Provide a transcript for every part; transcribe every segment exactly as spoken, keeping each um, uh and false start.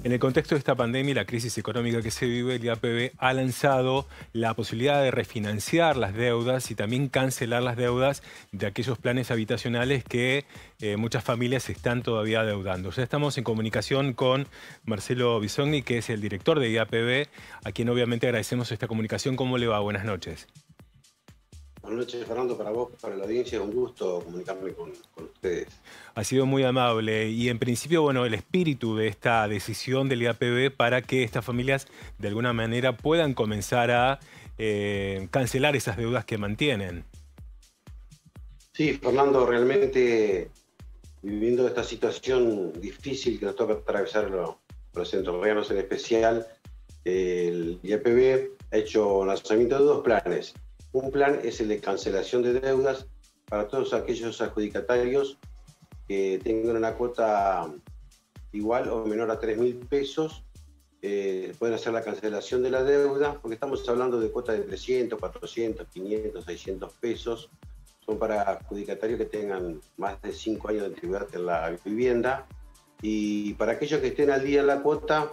En el contexto de esta pandemia y la crisis económica que se vive, el I A P B ha lanzado la posibilidad de refinanciar las deudas y también cancelar las deudas de aquellos planes habitacionales que eh, muchas familias están todavía adeudando. Ya estamos en comunicación con Marcelo Bisogni, que es el director de I A P B, a quien obviamente agradecemos esta comunicación. ¿Cómo le va? Buenas noches. Buenas noches, Fernando, para vos, para la audiencia, un gusto comunicarme con, con ustedes. Ha sido muy amable y en principio, bueno, el espíritu de esta decisión del I A P B para que estas familias de alguna manera puedan comenzar a eh, cancelar esas deudas que mantienen. Sí, Fernando, realmente viviendo esta situación difícil que nos toca atravesar los, los entrerrianos en especial, el I A P B ha hecho lanzamiento de dos planes. Un plan es el de cancelación de deudas para todos aquellos adjudicatarios que tengan una cuota igual o menor a tres mil pesos. Eh, pueden hacer la cancelación de la deuda, porque estamos hablando de cuotas de trescientos, cuatrocientos, quinientos, seiscientos pesos. Son para adjudicatarios que tengan más de cinco años de antigüedad en la vivienda. Y para aquellos que estén al día en la cuota,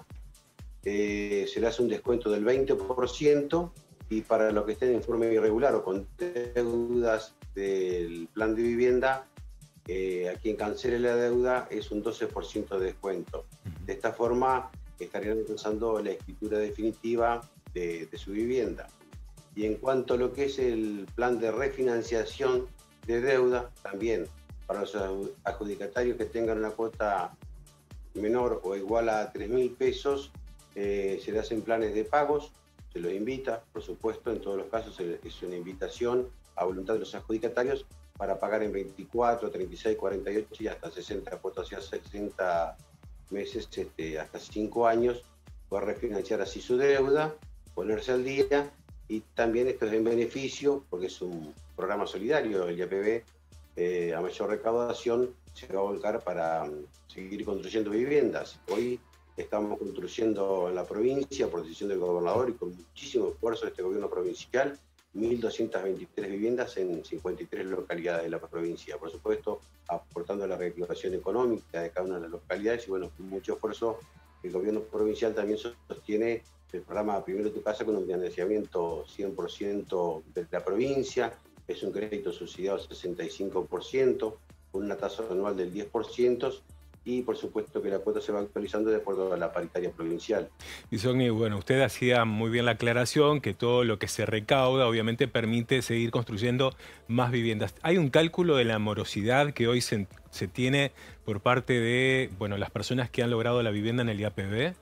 eh, se le hace un descuento del veinte por ciento. Y para los que estén en forma irregular o con deudas del plan de vivienda, eh, a quien cancele la deuda es un doce por ciento de descuento. De esta forma estarían alcanzando la escritura definitiva de, de su vivienda. Y en cuanto a lo que es el plan de refinanciación de deuda, también para los adjudicatarios que tengan una cuota menor o igual a tres mil pesos, eh, se le hacen planes de pagos. Se los invita, por supuesto, en todos los casos es una invitación a voluntad de los adjudicatarios para pagar en veinticuatro, treinta y seis, cuarenta y ocho y hasta sesenta cuotas, o sea, sesenta meses, este, hasta cinco años, poder refinanciar así su deuda, ponerse al día. Y también esto es en beneficio, porque es un programa solidario, el I A P B, eh, a mayor recaudación se va a volcar para um, seguir construyendo viviendas. Hoy estamos construyendo en la provincia, por decisión del gobernador y con muchísimo esfuerzo de este gobierno provincial, mil doscientas veintitrés viviendas en cincuenta y tres localidades de la provincia. Por supuesto, aportando a la reactivación económica de cada una de las localidades y bueno, con mucho esfuerzo el gobierno provincial también sostiene el programa Primero Tu Casa con un financiamiento cien por ciento de la provincia. Es un crédito subsidiado al sesenta y cinco por ciento, con una tasa anual del diez por ciento. Y por supuesto que la cuota se va actualizando de acuerdo a la paritaria provincial. Bisogni, bueno, usted hacía muy bien la aclaración que todo lo que se recauda obviamente permite seguir construyendo más viviendas. ¿Hay un cálculo de la morosidad que hoy se, se tiene por parte de bueno, las personas que han logrado la vivienda en el I A P B?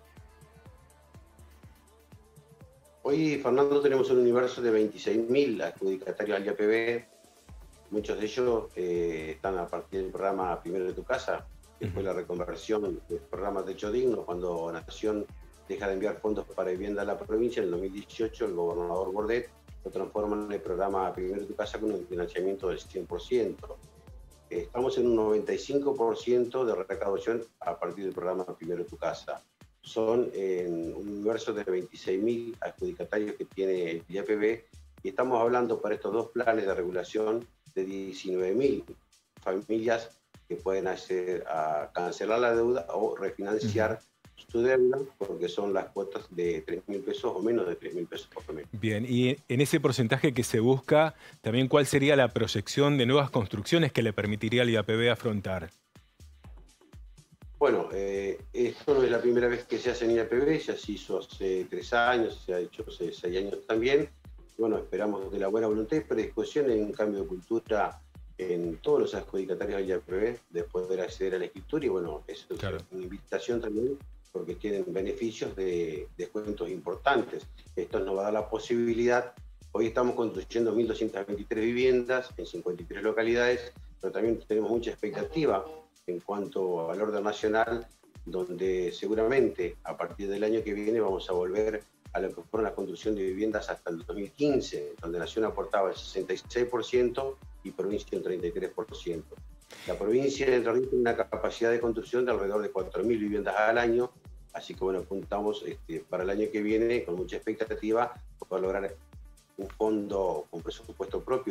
Hoy, Fernando, tenemos un universo de veintiséis mil adjudicatarios al I A P B. Muchos de ellos eh, están a partir del programa Primero de Tu Casa, que fue la reconversión del programa Techo Digno, cuando Nación deja de enviar fondos para vivienda a la provincia. En el dos mil dieciocho, el gobernador Bordet lo transforma en el programa Primero de Tu Casa con un financiamiento del cien por ciento. Estamos en un noventa y cinco por ciento de recaudación a partir del programa Primero de Tu Casa. Son en un universo de veintiséis mil adjudicatarios que tiene el I A P B y estamos hablando para estos dos planes de regulación de diecinueve mil familias que pueden hacer a cancelar la deuda o refinanciar uh-huh. su deuda, porque son las cuotas de tres mil pesos o menos de tres mil pesos por mes. Bien, y en ese porcentaje que se busca, también ¿cuál sería la proyección de nuevas construcciones que le permitiría al I A P B afrontar? Bueno, eh, esto no es la primera vez que se hace en I A P B, ya se hizo hace tres años, se ha hecho hace seis años también. Bueno, esperamos de la buena voluntad y predisposición en un cambio de cultura en todos los adjudicatarios del I A P B de poder acceder a la escritura y bueno, eso claro. Es una invitación también porque tienen beneficios de descuentos importantes. Esto nos va a dar la posibilidad, hoy estamos construyendo mil doscientas veintitrés viviendas en cincuenta y tres localidades, pero también tenemos mucha expectativa en cuanto al orden nacional, donde seguramente a partir del año que viene vamos a volver a lo que fue la construcción de viviendas hasta el dos mil quince, donde Nación aportaba el sesenta y seis por ciento y provincia un treinta y tres por ciento. La provincia de Entre Ríos tiene una capacidad de construcción de alrededor de cuatro mil viviendas al año, así que bueno, apuntamos este, para el año que viene con mucha expectativa para lograr un fondo con presupuesto propio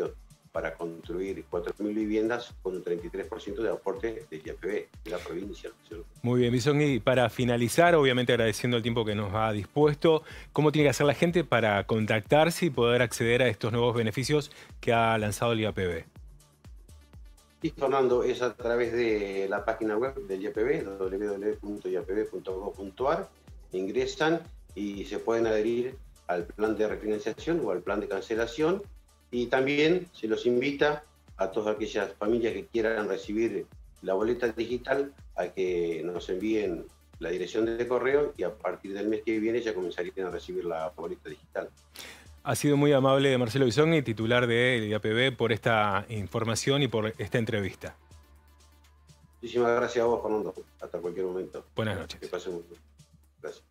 para construir cuatro mil viviendas con un treinta y tres por ciento de aporte del I A P B de la provincia. Muy bien, Bison. Y para finalizar, obviamente agradeciendo el tiempo que nos ha dispuesto, ¿cómo tiene que hacer la gente para contactarse y poder acceder a estos nuevos beneficios que ha lanzado el I A P B? Sí, Fernando, es a través de la página web del I A P B, doble u doble u doble u punto i a p b punto gob punto a r. Ingresan y se pueden adherir al plan de refinanciación o al plan de cancelación. Y también se los invita a todas aquellas familias que quieran recibir la boleta digital a que nos envíen la dirección de correo y a partir del mes que viene ya comenzarían a recibir la boleta digital. Ha sido muy amable Marcelo Bisogni, titular del I A P B, por esta información y por esta entrevista. Muchísimas gracias a vos, Fernando. Hasta cualquier momento. Buenas noches. Que pasen muy bien. Gracias.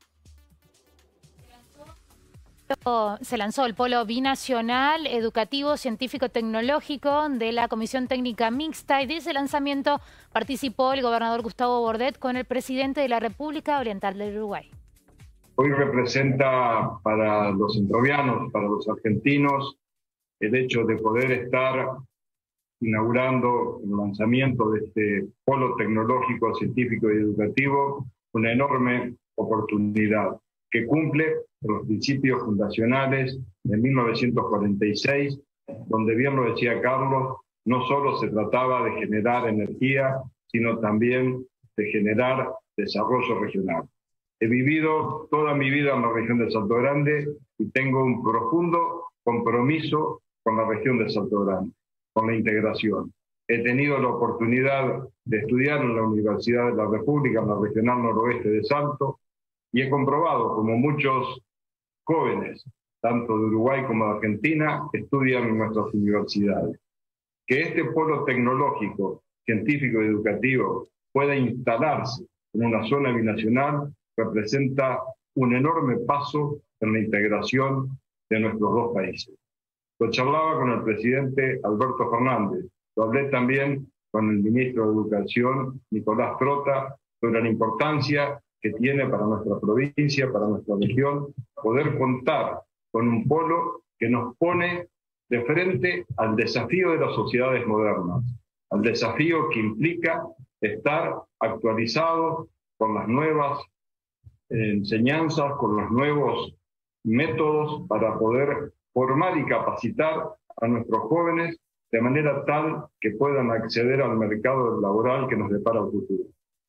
Se lanzó el Polo Binacional Educativo Científico Tecnológico de la Comisión Técnica Mixta y de ese lanzamiento participó el gobernador Gustavo Bordet con el presidente de la República Oriental del Uruguay. Hoy representa para los entrovianos, para los argentinos, el hecho de poder estar inaugurando el lanzamiento de este Polo Tecnológico Científico y Educativo una enorme oportunidad que cumple los principios fundacionales de mil novecientos cuarenta y seis, donde bien lo decía Carlos, no solo se trataba de generar energía, sino también de generar desarrollo regional. He vivido toda mi vida en la región de Salto Grande y tengo un profundo compromiso con la región de Salto Grande, con la integración. He tenido la oportunidad de estudiar en la Universidad de la República, en la Regional Noroeste de Salto, y he comprobado como muchos jóvenes, tanto de Uruguay como de Argentina, estudian en nuestras universidades. Que este polo tecnológico, científico y educativo pueda instalarse en una zona binacional representa un enorme paso en la integración de nuestros dos países. Lo charlaba con el presidente Alberto Fernández, lo hablé también con el ministro de Educación, Nicolás Trota, sobre la importancia que tiene para nuestra provincia, para nuestra región, poder contar con un polo que nos pone de frente al desafío de las sociedades modernas, al desafío que implica estar actualizados con las nuevas eh, enseñanzas, con los nuevos métodos para poder formar y capacitar a nuestros jóvenes de manera tal que puedan acceder al mercado laboral que nos depara el futuro.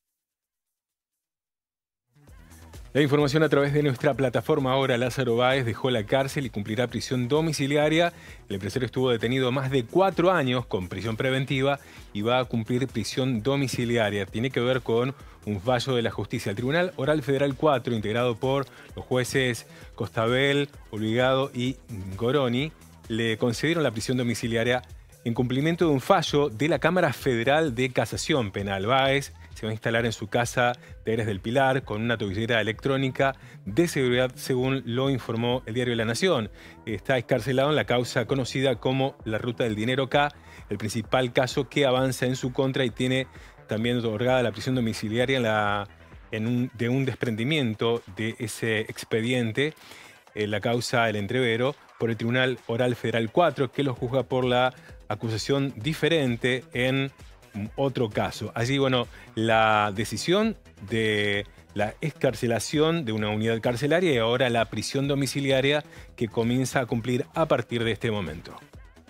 La información a través de nuestra plataforma ahora. Lázaro Báez dejó la cárcel y cumplirá prisión domiciliaria. El empresario estuvo detenido más de cuatro años con prisión preventiva y va a cumplir prisión domiciliaria. Tiene que ver con un fallo de la justicia. El Tribunal Oral Federal cuatro, integrado por los jueces Costabel, Obligado y Goroni, le concedieron la prisión domiciliaria en cumplimiento de un fallo de la Cámara Federal de Casación Penal. Báez se va a instalar en su casa de Heres del Pilar con una tobillera electrónica de seguridad, según lo informó el diario La Nación. Está excarcelado en la causa conocida como la Ruta del Dinero K, el principal caso que avanza en su contra, y tiene también otorgada la prisión domiciliaria en la, en un, de un desprendimiento de ese expediente, en la causa El Entrevero, por el Tribunal Oral Federal cuatro, que lo juzga por la acusación diferente en otro caso. Allí, bueno, la decisión de la excarcelación de una unidad carcelaria y ahora la prisión domiciliaria que comienza a cumplir a partir de este momento.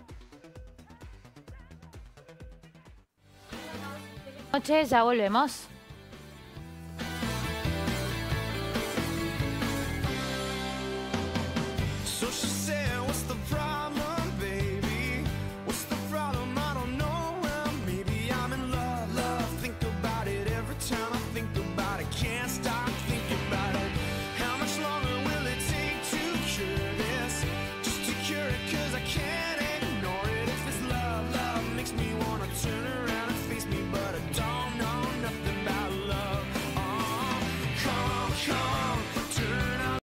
Buenas noches, ya volvemos.